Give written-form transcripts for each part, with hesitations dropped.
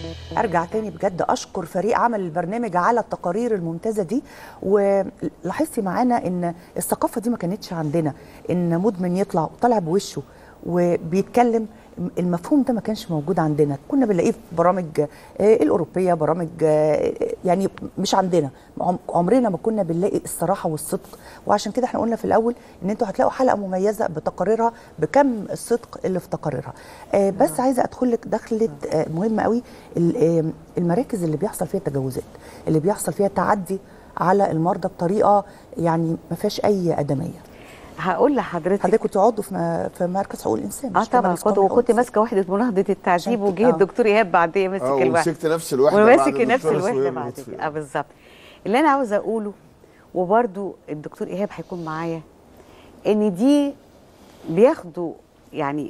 ارجع تاني بجد اشكر فريق عمل البرنامج على التقارير الممتازه دي. ولاحظتي معانا ان الثقافه دي ما كانتش عندنا، ان مدمن يطلع طالع بوشه وبيتكلم. المفهوم ده ما كانش موجود عندنا، كنا بنلاقيه في برامج الأوروبية، برامج يعني مش عندنا. عمرنا ما كنا بنلاقي الصراحة والصدق، وعشان كده احنا قلنا في الأول ان انتوا هتلاقوا حلقة مميزة بتقاريرها بكم الصدق اللي في تقاريرها. بس عايزة أدخل لك دخلة مهمة قوي، المراكز اللي بيحصل فيها تجاوزات، اللي بيحصل فيها تعدي على المرضى بطريقة يعني ما فيهاش أي أدمية. هقول لحضرتك كنت عضو في مركز حقوق الانسان. طبعا وكنت ماسكه وحده مناهضه التعذيب، وجه الدكتور ايهاب بعديه مسك الوحده ومسكت نفس الوحده وماسك نفس الوحده بعد كده. بالظبط اللي انا عاوزه اقوله، وبرده الدكتور ايهاب هيكون معايا، ان دي بياخدوا يعني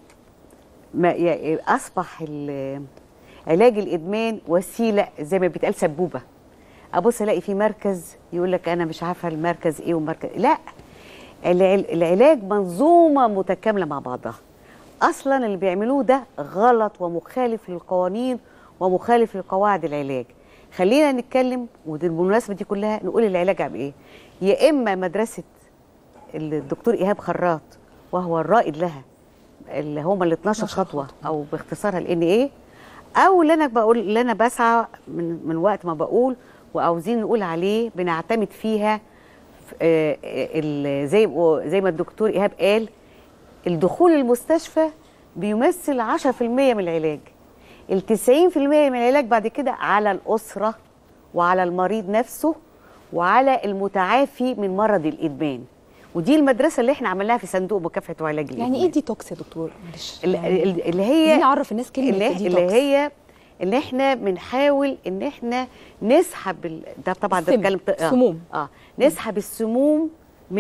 اصبح علاج الادمان وسيله زي ما بيتقال سبوبه. ابص الاقي في مركز يقول لك انا مش عارفه المركز ايه ومركز لا، العلاج منظومة متكاملة مع بعضها. أصلا اللي بيعملوه ده غلط ومخالف للقوانين ومخالف لقواعد العلاج. خلينا نتكلم، ودي بالمناسبة دي كلها نقول العلاج عم إيه. يا إما مدرسة الدكتور إيهاب خراط وهو الرائد لها، اللي هم ال 12 خطوة أو باختصارها ال NA، أو اللي أنا بسعى من وقت ما بقول وعاوزين نقول عليه بنعتمد فيها زي ما الدكتور إيهاب قال، الدخول المستشفى بيمثل 10% من العلاج. 90% من العلاج بعد كده على الأسرة وعلى المريض نفسه وعلى المتعافي من مرض الإدمان. ودي المدرسة اللي احنا عملناها في صندوق مكافحة وعلاج الإدمان. يعني ايه ديتوكس يا دكتور؟ معلش اللي هي نعرف الناس كلمة ديتوكس. اللي هي ان احنا بنحاول ان احنا نسحب ده طبعا ده بتكلم السموم نسحب السموم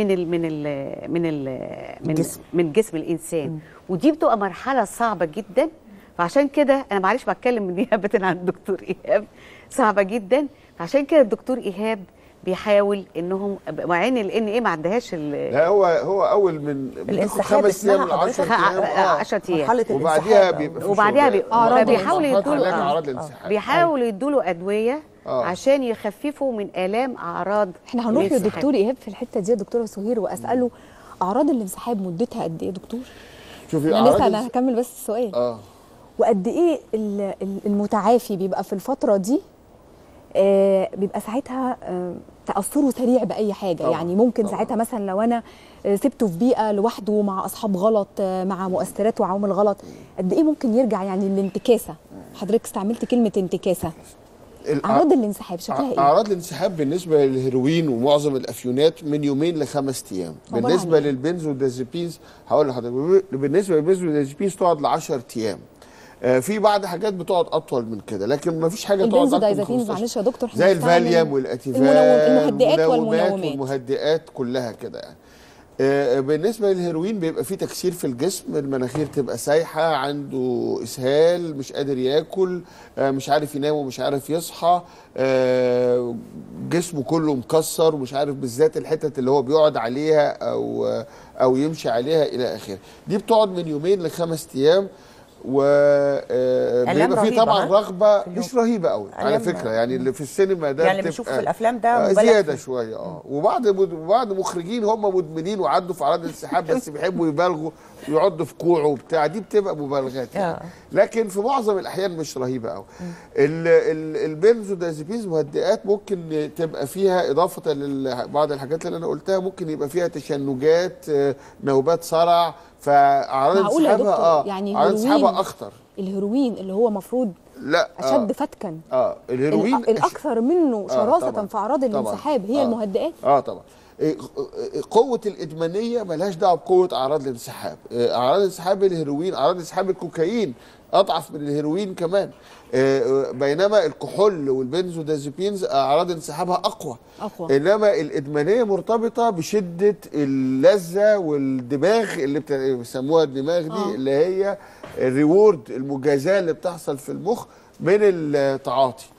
من جسم الانسان. ودي بتبقى مرحله صعبه جدا، فعشان كده انا معلش بتكلم نيابه عن الدكتور ايهاب، صعبه جدا. فعشان كده الدكتور ايهاب بيحاول انهم مع ان NA ما عندهاش لا هو اول من الانسحاب 5 ايام ل 10 ايام 10 ايام وبعديها بيبقى بيحاولوا يدوا له ادويه عشان يخففوا من الام اعراض. احنا هنروح للدكتور ايهاب في الحته دي يا دكتوره سهير واساله اعراض الانسحاب مدتها قد ايه يا دكتور؟ شوفي انا هكمل بس السؤال. وقد ايه المتعافي بيبقى في الفتره دي بيبقى ساعتها تأثره سريع بأي حاجة. يعني ممكن ساعتها مثلا لو أنا سبته في بيئة لوحده مع أصحاب غلط مع مؤثرات وعوامل غلط، قد إيه ممكن يرجع يعني الانتكاسة؟ حضرتك استعملت كلمة انتكاسة. أعراض الانسحاب شكلها إيه؟ أعراض الانسحاب بالنسبة للهيروين ومعظم الأفيونات من 2 ل 5 أيام. بالنسبة للبنزودازيبينز هقول لحضرتك، بالنسبة للبنزودازيبينز تقعد ل 10 أيام. في بعض حاجات بتقعد اطول من كده، لكن ما فيش حاجه تقعد اكتر من 15. معلش يا دكتور، زي الفاليوم والاتيفال المهدئات والمهدئات كلها كده يعني. بالنسبه للهيروين بيبقى فيه تكسير في الجسم، المناخير تبقى سايحه، عنده اسهال، مش قادر ياكل، مش عارف ينام ومش عارف يصحى، جسمه كله مكسر ومش عارف بالذات الحتت اللي هو بيقعد عليها او يمشي عليها الى اخره. دي بتقعد من 2 ل 5 ايام. وبيبقى في طبعا رغبه مش رهيبه قوي على فكره، يعني اللي في السينما ده يعني اللي بنشوفه في الافلام ده زياده شويه. وبعض مخرجين هم مدمنين وعدوا في اعراض الانسحاب بس بيحبوا يبالغوا ويعضوا في كوعه وبتاع، دي بتبقى مبالغات يعني. لكن في معظم الاحيان مش رهيبه قوي. البنزودازيبينز مهدئات ممكن تبقى فيها اضافه لبعض الحاجات اللي انا قلتها، ممكن يبقى فيها تشنجات، نوبات صرع، فاعراض انسحابها يعني اعراض انسحابها اخطر. الهيروين اللي هو مفروض لا اشد فتكا، الهيروين الاكثر منه شراسه في اعراض الانسحاب هي المهدئات. طبعا قوه الادمانيه ملهاش دعوه بقوه اعراض الانسحاب. اعراض الانسحاب الهيروين، اعراض الانسحاب الكوكايين اضعف من الهيروين كمان، بينما الكحول والبنزودازيبينز اعراض انسحابها اقوى. انما الادمانيه مرتبطه بشده اللذه والدماغ اللي بيسموها الدماغ دي اللي هي الريورد، المجازاه اللي بتحصل في المخ من التعاطي.